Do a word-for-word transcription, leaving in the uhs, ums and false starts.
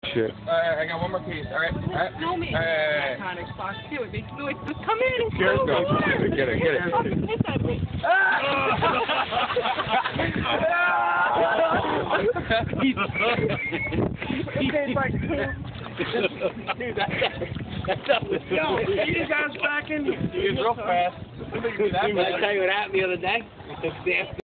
Shit. Alright, I got one more piece. Alright, alright. Snowman. Alright. Iconic spots too. They do it. Just come in and Scares go. me. Get it, get it. Piss at me. He's like, dude, that that was yo, you guys back in. He was real fast. I tell you what happened the other day.